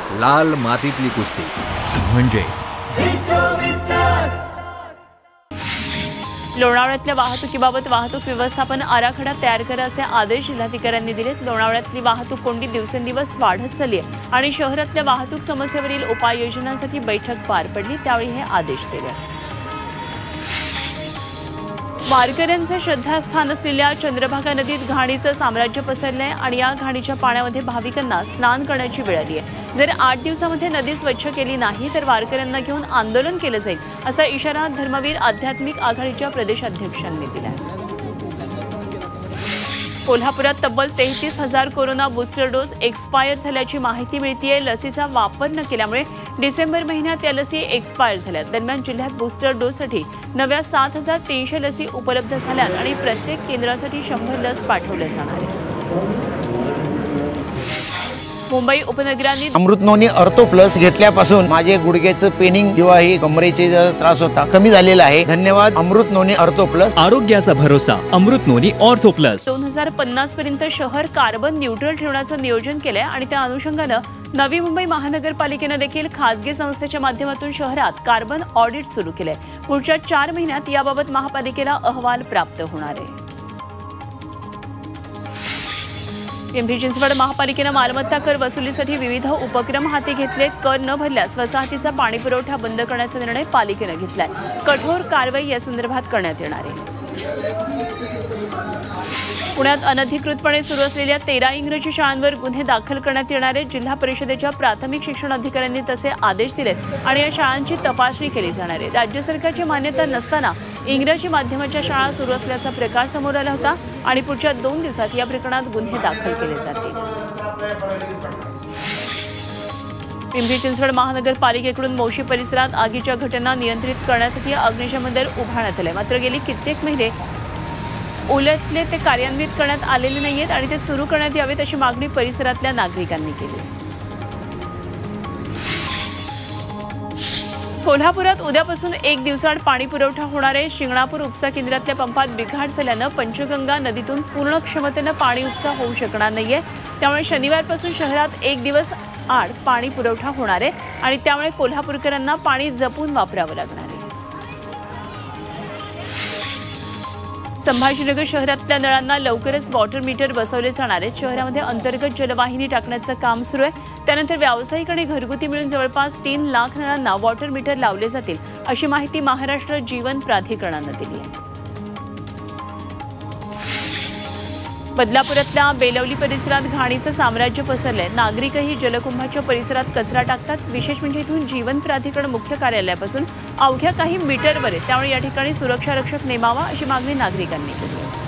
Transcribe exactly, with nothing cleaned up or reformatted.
लाल मातीतली कुस्ती म्हणजे लोणावळ्यातल्या वाहतुकीबाबत वाहतूक व्यवस्थापन आराखडा तयार करा असे आदेश जिल्हाधिकाऱ्यांनी दिलेत। लोणावळ्यातली वाहतूक कोंडी दिवसेंदिवस वाढत चालली आहे आणि शहरातल्या वाहतूक समस्येवरील उपाययोजनांसाठी बैठक पार पडली, त्यावेळी हे आदेश दिले। वारकऱ्यांचे श्रद्धास्थान असलेल्या चंद्रभागा नदीत घाणीचं साम्राज्य पसरलंय आणि या घाणीच्या पाण्यामध्ये भाविकांना स्नान करण्याची वेळ आली आहे। जर आठ दिवसामध्ये नदी स्वच्छ केली नाही तर वारकऱ्यांना घेऊन आंदोलन केलं जाईल, असा इशारा धर्मवीर आध्यात्मिक आघाडीच्या प्रदेशाध्यक्षांनी दिला। कोल्हापुरात तब्बल तेहतीस हजार कोरोना बूस्टर डोस एक्सपायर झाल्याची माहिती मिळतेय। लसीचा वापर न केल्यामुळे डिसेंबर महिन्यात या लसी एक्सपायर झाल्या। दरम्यान जिल्ह्यात बूस्टर डोससाठी नव्या सात हजार तीनशे लसी उपलब्ध झाल्यात आणि प्रत्येक केंद्रासाठी शंभर लस पाठवल्या जाणार आहेत। मुंबई उपनगरांनी अमृत नोनी अर्थो प्लस घेतल्यापासून माझे गुडघ्याचं पेनिंग किंवा ही कमरेचे त्रास होता कमी झालेला आहे। धन्यवाद अमृत नोनी अर्थो प्लस। आरोग्याचा भरोसा अमृत नोनी ऑर्थो प्लस। दोन हजार पन्नास पर्यंत शहर कार्बन न्यूट्रल ठेवण्याचं नियोजन केलंय आणि त्या अनुषंगानं नवी मुंबई महानगरपालिकेनं देखील खासगी संस्थेच्या माध्यमातून शहरात कार्बन ऑडिट सुरू केलंय। पुढच्या चार महिन्यात याबाबत महापालिकेला अहवाल प्राप्त होणार आहे। पिंपरी चिंचवड महापालिकेनं मालमत्ता कर वसुलीसाठी विविध उपक्रम हाती घेतलेत। कर न भरल्यास वसाहतीचा पाणी पुरवठा बंद करण्याचा निर्णय पालिकेनं घेतलाय। कठोर कारवाई या संदर्भात करण्यात येणार आहे। पुण्यात अनधिकृतपणे सुरू असलेल्या तेरा इंग्रजी शाळांवर गुन्हे दाखल करण्यात येणार आहेत। जिल्हा परिषदेच्या प्राथमिक शिक्षण अधिकाऱ्यांनी तसे आदेश दिलेत आणि या शाळांची तपासणी केली जाणार आहे। राज्य सरकारची मान्यता नसताना इंग्रजी माध्यमाच्या शाळा सुरू असल्याचा प्रकार समोर आला होता आणि पुढच्या दोन दिवसात या प्रकरणात गुन्हे दाखल केले जातील। पिंपरी चिंचवड महानगरपालिकेकडून मोशी परिसरात आगीच्या घटना नियंत्रित करण्यासाठी अग्निशमन दल उभारण्यात आले, मात्र गेली कित्येक महिने उलटले ते कार्यान्वित करण्यात आलेले नाहीयेत आणि ते सुरू करण्यात यावेत अशी मागणी परिसरातल्या नागरिकांनी केली। कोल्हापुरात उद्यापासून एक दिवसाआड पाणी पुरवठा होणार आहे। शिंगणापूर उपसा केंद्रातल्या पंपात बिघाड झाल्यानं पंचगंगा नदीतून पूर्ण क्षमतेनं पाणी उपसा होऊ शकणार नाहीये, त्यामुळे शनिवारपासून शहरात एक दिवस आड पाणी पुरवठा होणार आहे आणि त्यामुळे कोल्हापूरकरांना पाणी जपून वापरावं लागणार आहे। संभाजीनगर शहरातल्या नळांना लवकरच वॉटर मीटर बसवले जाणार आहेत। शहरामध्ये अंतर्गत जलवाहिनी टाकण्याचं काम सुरू आहे। त्यानंतर व्यावसायिक आणि घरगुती मिळून जवळपास तीन लाख नळांना वॉटर मीटर लावले जातील, अशी माहिती महाराष्ट्र जीवन प्राधिकरणानं दिली आहे। बदलापुरातल्या बेलवली परिसरात घाणीचं साम्राज्य पसरलंय। नागरिकही जलकुंभाच्या परिसरात कचरा टाकतात। विशेष म्हणजे इथून जीवन प्राधिकरण मुख्य कार्यालयापासून अवघ्या काही मीटरवर आहे, त्यामुळे या ठिकाणी सुरक्षा रक्षक नेमावा अशी मागणी नागरिकांनी केली आहे।